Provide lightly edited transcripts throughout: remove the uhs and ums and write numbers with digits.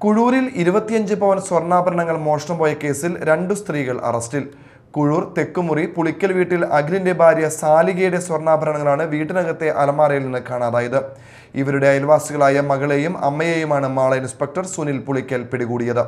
കുഴൂരിൽ 25 പവൻ സ്വർണ്ണാഭരണങ്ങൾ മോഷണം പോയ കേസിൽ 2 സ്ത്രീകൾ അറസ്റ്റിൽ. കുഴൂർ തെക്കുമുറി പുളിക്കൽ വീട്ടിൽ അഖിലിന്റെ ഭാര്യ സാലികയുടെ സ്വർണ്ണാഭരണങ്ങളാണ് വീട്ടിനകത്തെ അലമാരയിൽ നിന്ന് കാണാതായത്. ഇവരുടെ അയൽവാസികളായ മകളെയും അമ്മയെയുമാണ് മാള ഇൻസ്പെക്ടർ സുനിൽ പുളിക്കൽ പിടികൂടിയത്.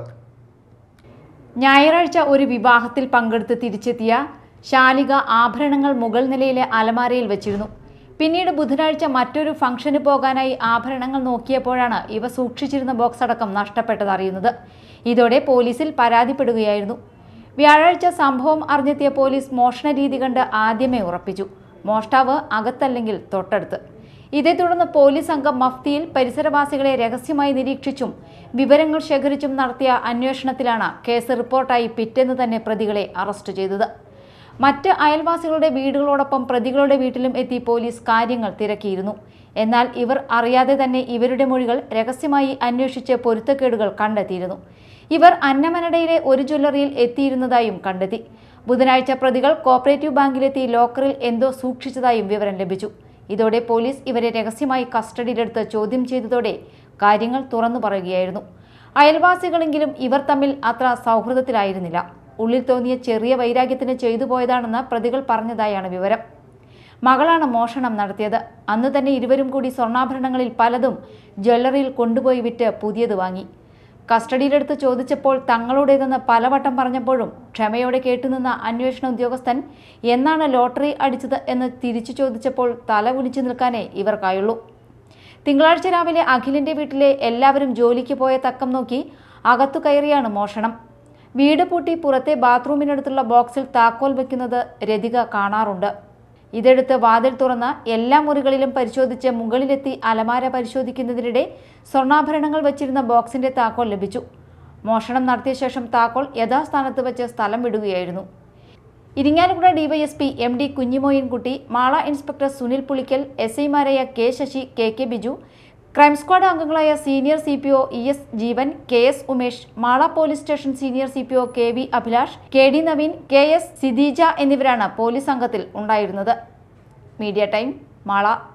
ഞായറാഴ്ച ഒരു വിവാഹത്തിൽ പങ്കെടുത്ത് തിരിച്ചെത്തിയ ശാലിക ആഭരണങ്ങൾ മുകൾ നിലയിലെ അലമാരയിൽ വെച്ചിരുന്നു. പിന്നീട് ബുധനാഴ്ച മറ്റൊരു ഫംഗ്ഷന് പോകാനായി ആഭരണങ്ങൾ നോക്കിയപ്പോഴാണ് ഇവ സൂക്ഷിച്ചിരുന്ന ബോക്സ് അടക്കം നഷ്ടപ്പെട്ടതറിയുന്നത്. ഇതോടെ പോലീസിൽ പരാതിപ്പെടുകയായിരുന്നു. വ്യാഴാഴ്ച സംഭവം അറിഞ്ഞെത്തിയ പോലീസ് മോഷണ രീതി കണ്ട് ആദ്യമേ ഉറപ്പിച്ചു. മോഷ്ടാവ് അകത്തല്ലെങ്കിൽ തൊട്ടടുത്ത്. ഇതേ തുടർന്ന് പോലീസ് സംഘം മഫ്തിയിൽ പരിസരവാസികളെ രഹസ്യമായി നിരീക്ഷിച്ചും വിവരങ്ങൾ ശേഖരിച്ചും നടത്തിയ അന്വേഷണത്തിലാണ് കേസ് റിപ്പോർട്ടായി പിറ്റേന്ന് തന്നെ പ്രതികളെ അറസ്റ്റ് ചെയ്തത്. മറ്റ് അയൽവാസികളുടെ വീടുകളോടൊപ്പം പ്രതികളുടെ വീട്ടിലും എത്തി പോലീസ് കാര്യങ്ങൾ തിരക്കിയിരുന്നു. എന്നാൽ ഇവർ അറിയാതെ തന്നെ ഇവരുടെ മൊഴികൾ രഹസ്യമായി അന്വേഷിച്ച് പൊരുത്തക്കേടുകൾ കണ്ടെത്തിയിരുന്നു. ഇവർ അന്നമനടയിലെ ഒരു ജ്വല്ലറിയിൽ എത്തിയിരുന്നതായും കണ്ടെത്തി. ബുധനാഴ്ച പ്രതികൾ കോപ്പറേറ്റീവ് ബാങ്കിലെത്തി ലോക്കറിൽ എന്തോ സൂക്ഷിച്ചതായും വിവരം ലഭിച്ചു. ഇതോടെ പോലീസ് ഇവരെ രഹസ്യമായി കസ്റ്റഡിയിലെടുത്ത് ചോദ്യം ചെയ്തതോടെ കാര്യങ്ങൾ തുറന്നു പറയുകയായിരുന്നു. അയൽവാസികളെങ്കിലും ഇവർ തമ്മിൽ അത്ര സൗഹൃദത്തിലായിരുന്നില്ല. ഉള്ളിൽ തോന്നിയ ചെറിയ വൈരാഗ്യത്തിന് ചെയ്തു പോയതാണെന്ന് പ്രതികൾ പറഞ്ഞതായാണ് വിവരം. മകളാണ് മോഷണം നടത്തിയത്. അന്ന് തന്നെ ഇരുവരും കൂടി സ്വർണ്ണാഭരണങ്ങളിൽ പലതും ജ്വല്ലറിയിൽ കൊണ്ടുപോയി വിറ്റ് പുതിയത് വാങ്ങി. കസ്റ്റഡിയിലെടുത്ത് ചോദിച്ചപ്പോൾ തങ്ങളുടേതെന്ന് പലവട്ടം പറഞ്ഞപ്പോഴും ക്ഷമയോടെ കേട്ടുനിന്ന അന്വേഷണ ഉദ്യോഗസ്ഥൻ എന്നാണ് ലോട്ടറി അടിച്ചത് എന്ന് തിരിച്ചു ചോദിച്ചപ്പോൾ തല കുനിച്ചു നിൽക്കാനേ ഇവർക്കായുള്ളൂ. തിങ്കളാഴ്ച രാവിലെ അഖിലിന്റെ വീട്ടിലെ എല്ലാവരും ജോലിക്ക് പോയ തക്കം നോക്കി അകത്തു കയറിയാണ് മോഷണം. വീട് പൂട്ടി പുറത്തെ ബാത്റൂമിനടുത്തുള്ള ബോക്സിൽ താക്കോൽ വയ്ക്കുന്നത് രതിക കാണാറുണ്ട്. ഇതെടുത്ത് വാതിൽ തുറന്ന് എല്ലാ മുറികളിലും പരിശോധിച്ച് മുകളിലെത്തി അലമാര പരിശോധിക്കുന്നതിനിടെ സ്വർണ്ണാഭരണങ്ങൾ വച്ചിരുന്ന ബോക്സിന്റെ താക്കോൽ ലഭിച്ചു. മോഷണം നടത്തിയ ശേഷം താക്കോൽ യഥാസ്ഥാനത്ത് വെച്ച് സ്ഥലം വിടുകയായിരുന്നു. Irinjalakuda DySP MD Kunhimoinkutty, Mala inspector Sunil Pulickal, SI മാരായ K Sasi, KK Biju, crime squad അംഗങ്ങളായ senior CPO ES Jeevan, KS Umesh, Mala police station senior CPO KV Abhilash, KD Naveen, KS Sideeja എന്നിവരാണ് പോലീസ് സംഘത്തിൽ ഉണ്ടായിരുന്നത്. Media time, Mala.